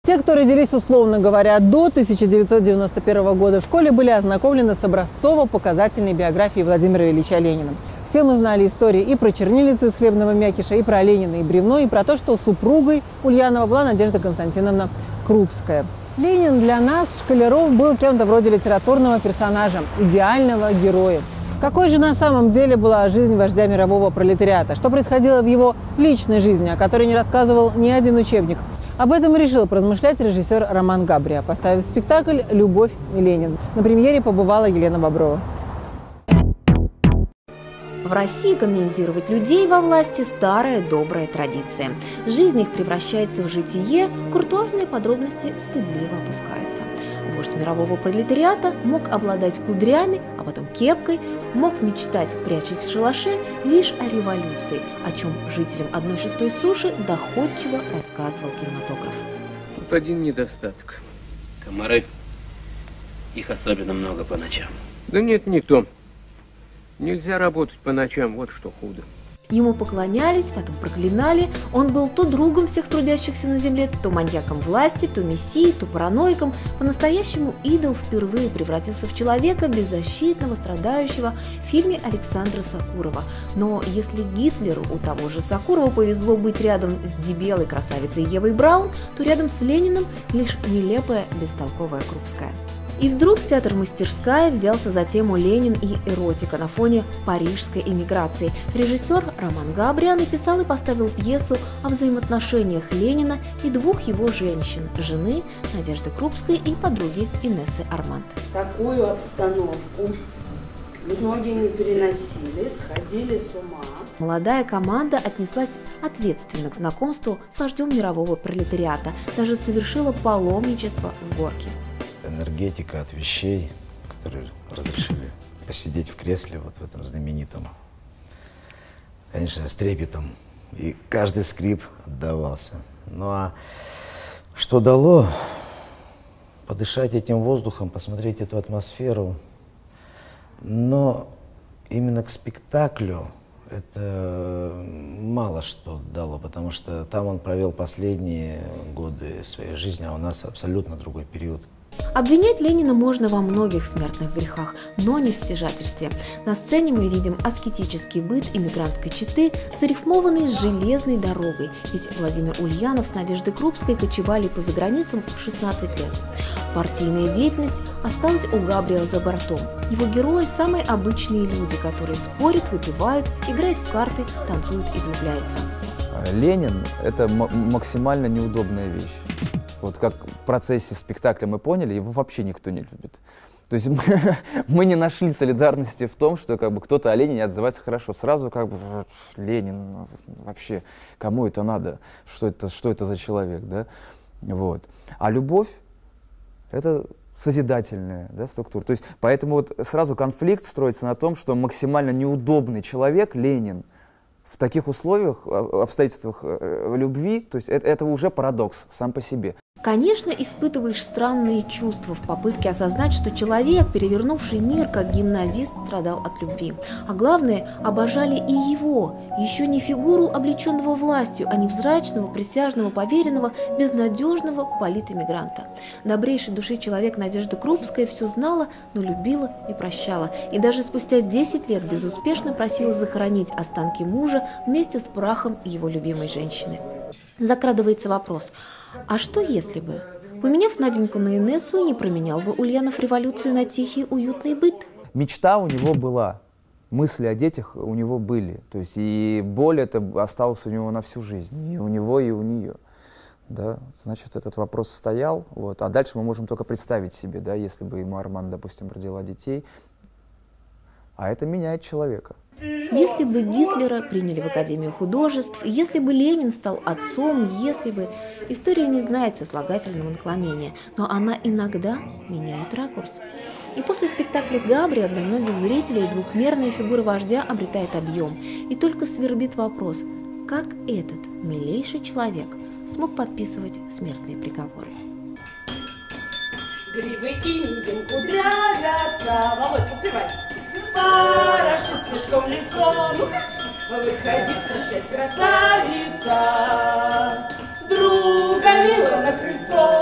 Те, кто родились, условно говоря, до 1991 года, в школе были ознакомлены с образцово-показательной биографией Владимира Ильича Ленина. Все мы знали истории и про чернилицу из хлебного мякиша, и про Ленина, и бревно, и про то, что супругой Ульянова была Надежда Константиновна Крупская. Ленин для нас, школяров, был кем-то вроде литературного персонажа, идеального героя. Какой же на самом деле была жизнь вождя мирового пролетариата? Что происходило в его личной жизни, о которой не рассказывал ни один учебник? Об этом решил поразмышлять режиссер Роман Габриа, поставив спектакль «Любовь и Ленин». На премьере побывала Елена Боброва. В России канонизировать людей во власти – старая добрая традиция. Жизнь их превращается в житие, куртуазные подробности стыдливо опускаются. Вождь мирового пролетариата мог обладать кудрями, а потом кепкой, мог мечтать, прячась в шалаше, лишь о революции, о чем жителям 1/6 суши доходчиво рассказывал кинематограф. Тут один недостаток. Комары. Их особенно много по ночам. Да нет, не то. Нельзя работать по ночам, вот что худо. Ему поклонялись, потом проклинали. Он был то другом всех трудящихся на земле, то маньяком власти, то мессией, то параноиком. По-настоящему идол впервые превратился в человека, беззащитного, страдающего, в фильме Александра Сокурова. Но если Гитлеру у того же Сокурова повезло быть рядом с дебелой красавицей Евой Браун, то рядом с Лениным лишь нелепая, бестолковая Крупская. И вдруг театр-мастерская взялся за тему «Ленин и эротика» на фоне парижской эмиграции. Режиссер Роман Габриа написал и поставил пьесу о взаимоотношениях Ленина и двух его женщин – жены Надежды Крупской и подруги Инессы Арманд. Такую обстановку многие не переносили, сходили с ума. Молодая команда отнеслась ответственно к знакомству с вождем мирового пролетариата, даже совершила паломничество в горке. Энергетика от вещей, которые разрешили посидеть в кресле вот в этом знаменитом, конечно, с трепетом, и каждый скрип отдавался. Ну а что дало? Подышать этим воздухом, посмотреть эту атмосферу. Но именно к спектаклю это мало что дало, потому что там он провел последние годы своей жизни, а у нас абсолютно другой период. Обвинять Ленина можно во многих смертных грехах, но не в стяжательстве. На сцене мы видим аскетический быт иммигрантской четы, зарифмованный с железной дорогой, ведь Владимир Ульянов с Надеждой Крупской кочевали по заграницам в 16 лет. Партийная деятельность осталась у Габриэла за бортом. Его герои – самые обычные люди, которые спорят, выпивают, играют в карты, танцуют и влюбляются. Ленин – это максимально неудобная вещь. Вот как в процессе спектакля мы поняли, его вообще никто не любит. То есть мы не нашли солидарности в том, что как бы кто-то о Ленине отзывается хорошо. Сразу как бы Ленин, вообще, кому это надо? Что это за человек? Да? Вот. А любовь — это созидательная, да, структура. То есть поэтому вот сразу конфликт строится на том, что максимально неудобный человек, Ленин, в таких условиях, обстоятельствах любви, то есть это уже парадокс сам по себе. Конечно, испытываешь странные чувства в попытке осознать, что человек, перевернувший мир как гимназист, страдал от любви. А главное, обожали и его, еще не фигуру, облеченного властью, а невзрачного, присяжного, поверенного, безнадежного политэмигранта. Добрейшей души человек Надежда Крупская все знала, но любила и прощала. И даже спустя 10 лет безуспешно просила захоронить останки мужа вместе с прахом его любимой женщины. Закрадывается вопрос: а что если бы, поменяв Наденьку на Инессу, не променял бы Ульянов революцию на тихий, уютный быт? Мечта у него была, мысли о детях у него были. То есть и боль это осталась у него на всю жизнь, и у него, и у нее. Да? Значит, этот вопрос стоял. Вот. А дальше мы можем только представить себе, да, если бы ему Арман, допустим, родила детей. А это меняет человека. Если бы Гитлера приняли в Академию художеств, если бы Ленин стал отцом, если бы... История не знает сослагательного наклонения, но она иногда меняет ракурс. И после спектакля Габриа для многих зрителей двухмерная фигура вождя обретает объем. И только свербит вопрос, как этот милейший человек смог подписывать смертные приговоры. Гривы индем кудрявятся. Володь, подпевай. Хорошо слишком лицо. Ну-ка, выходи встречать, красавица. Друга милого на крыльцо.